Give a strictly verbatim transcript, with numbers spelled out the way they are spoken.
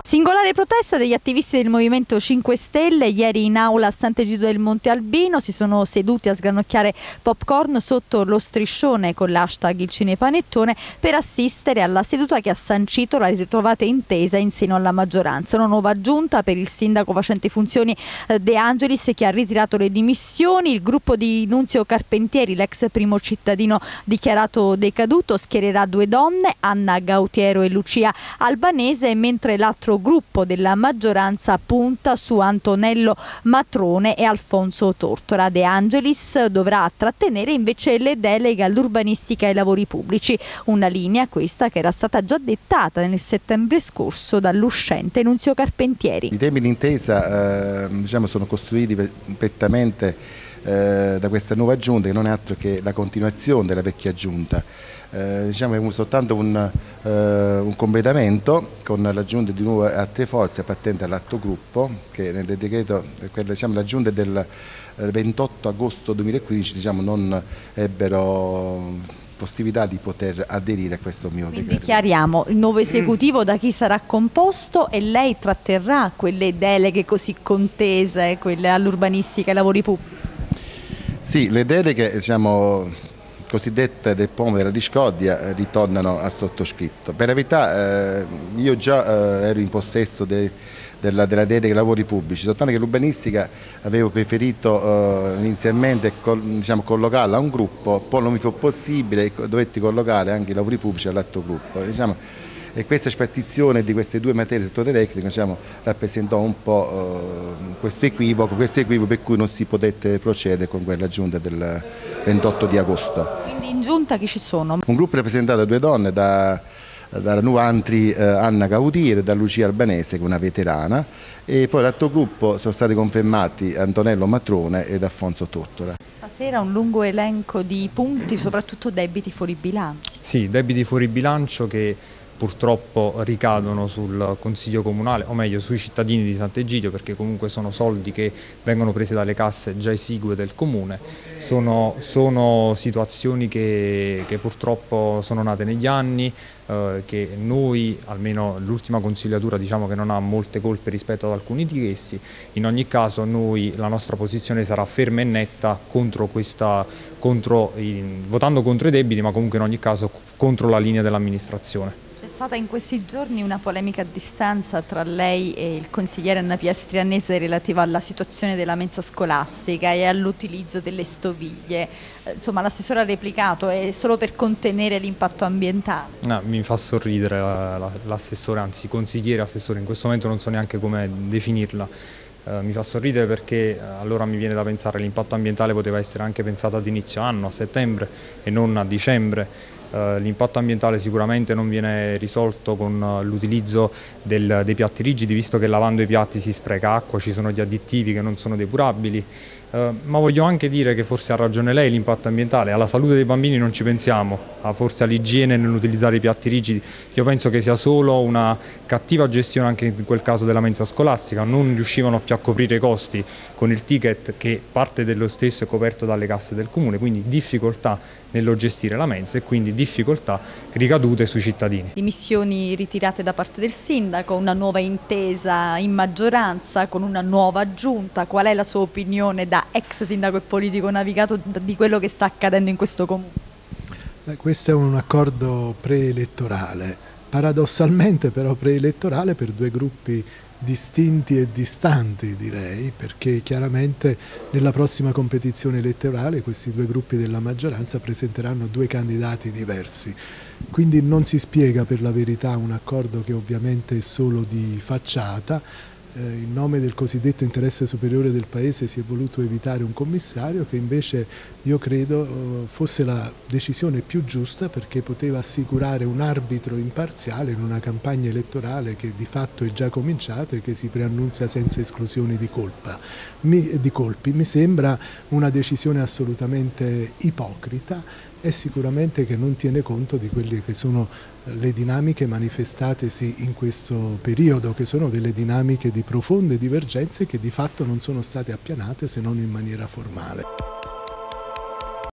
Singolare protesta degli attivisti del Movimento cinque Stelle. Ieri in aula a Sant'Egidio del Monte Albino si sono seduti a sgranocchiare popcorn sotto lo striscione con l'hashtag il cinepanettone per assistere alla seduta che ha sancito la ritrovata intesa in seno alla maggioranza. Una nuova giunta per il sindaco facente funzioni De Angelis, che ha ritirato le dimissioni. Il gruppo di Nunzio Carpentieri, l'ex primo cittadino dichiarato decaduto, schiererà due donne, Anna Gautiero e Lucia Albanese, mentre l'altro gruppo della maggioranza punta su Antonello Matrone e Alfonso Tortora. De Angelis dovrà trattenere invece le deleghe all'urbanistica e ai lavori pubblici, una linea questa che era stata già dettata nel settembre scorso dall'uscente Nunzio Carpentieri. I temi d'intesa eh, diciamo, sono costruiti perfettamente eh, da questa nuova giunta, che non è altro che la continuazione della vecchia giunta. Eh, diciamo è soltanto un, eh, un completamento con l'aggiunta di nuove altre forze appartenenti all'atto gruppo, che nel decreto, diciamo, la giunta del ventotto agosto duemilaquindici diciamo, non ebbero possibilità di poter aderire a questo mio decreto. Quindi chiariamo, il nuovo esecutivo da chi sarà composto, e lei tratterrà quelle deleghe così contese, quelle all'urbanistica e ai lavori pubblici? Sì, le deleghe, diciamo, cosiddette del pomo della discordia eh, ritornano al sottoscritto. Per la verità eh, io già eh, ero in possesso de, della, della delega lavori pubblici, soltanto che l'urbanistica avevo preferito eh, inizialmente col, diciamo, collocarla a un gruppo, poi non mi fu possibile e dovetti collocare anche i lavori pubblici all'altro gruppo. Diciamo, e questa spartizione di queste due materie del settore tecnico, diciamo, rappresentò un po' eh, questo equivoco, questo equivoco per cui non si potette procedere con quella giunta del ventotto di agosto. Quindi in giunta chi ci sono? Un gruppo rappresentato da due donne, da, dalla Nuantri eh, Anna Gautier e da Lucia Albanese, che è una veterana, e poi l'altro gruppo sono stati confermati Antonello Matrone ed Alfonso Tortora. Stasera un lungo elenco di punti, soprattutto debiti fuori bilancio. Sì, debiti fuori bilancio che purtroppo ricadono sul Consiglio Comunale, o meglio sui cittadini di Sant'Egidio, perché comunque sono soldi che vengono presi dalle casse già esigue del Comune. Sono, sono situazioni che, che purtroppo sono nate negli anni, eh, che noi, almeno l'ultima consigliatura, diciamo che non ha molte colpe rispetto ad alcuni di essi. In ogni caso noi, la nostra posizione sarà ferma e netta contro questa, contro, in, votando contro i debiti, ma comunque in ogni caso contro la linea dell'amministrazione. C'è stata in questi giorni una polemica a distanza tra lei e il consigliere Anna Piastriannese relativa alla situazione della mensa scolastica e all'utilizzo delle stoviglie. Insomma, l'assessore ha replicato, è solo per contenere l'impatto ambientale. No, mi fa sorridere l'assessore, anzi consigliere, assessore, in questo momento non so neanche come definirla. Uh, mi fa sorridere perché uh, allora mi viene da pensare che l'impatto ambientale poteva essere anche pensato ad inizio anno, a settembre e non a dicembre. Uh, l'impatto ambientale sicuramente non viene risolto con uh, l'utilizzo del, dei piatti rigidi, visto che lavando i piatti si spreca acqua, ci sono gli additivi che non sono depurabili. Uh, ma voglio anche dire che forse ha ragione lei, l'impatto ambientale, alla salute dei bambini non ci pensiamo, a forse all'igiene nell'utilizzare i piatti rigidi. Io penso che sia solo una cattiva gestione anche in quel caso della mensa scolastica, non riuscivano più a coprire i costi con il ticket, che parte dello stesso è coperto dalle casse del Comune, quindi difficoltà nello gestire la mensa e quindi difficoltà ricadute sui cittadini. Dimissioni ritirate da parte del sindaco, una nuova intesa in maggioranza con una nuova giunta. Qual è la sua opinione da ex sindaco e politico navigato di quello che sta accadendo in questo comune? Beh, questo è un accordo preelettorale, paradossalmente però preelettorale per due gruppi distinti e distanti, direi, perché chiaramente nella prossima competizione elettorale questi due gruppi della maggioranza presenteranno due candidati diversi, quindi non si spiega per la verità un accordo che ovviamente è solo di facciata. Eh, in nome del cosiddetto interesse superiore del Paese si è voluto evitare un commissario che invece io credo eh, fosse la decisione più giusta, perché poteva assicurare un arbitro imparziale in una campagna elettorale che di fatto è già cominciata e che si preannunzia senza esclusioni di, colpa. Mi, di colpi. Mi sembra una decisione assolutamente ipocrita e sicuramente che non tiene conto di quelle che sono le dinamiche manifestatesi in questo periodo, che sono delle dinamiche di profonde divergenze che di fatto non sono state appianate se non in maniera formale.